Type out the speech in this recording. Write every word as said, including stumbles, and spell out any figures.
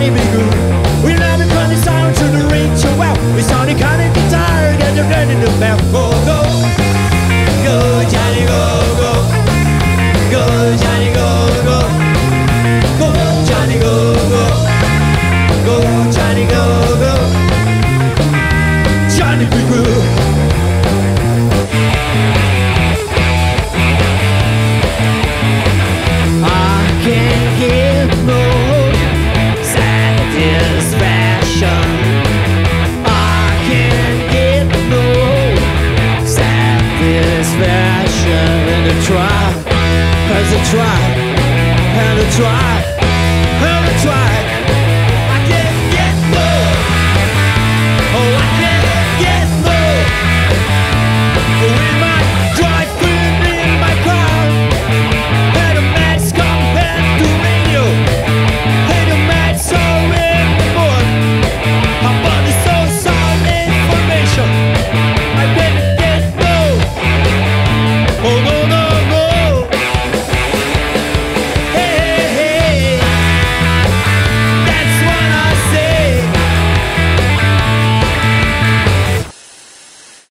Johnny B. Good. We love it from the sound to the reach of wow. We sound the kind of guitar that you're ready to bell. Go, go, go, Johnny, go, go, go, Johnny, go, go, go, Johnny, go, go, go, Johnny, go, go, Johnny B. Good. Try, cause I try, and I try.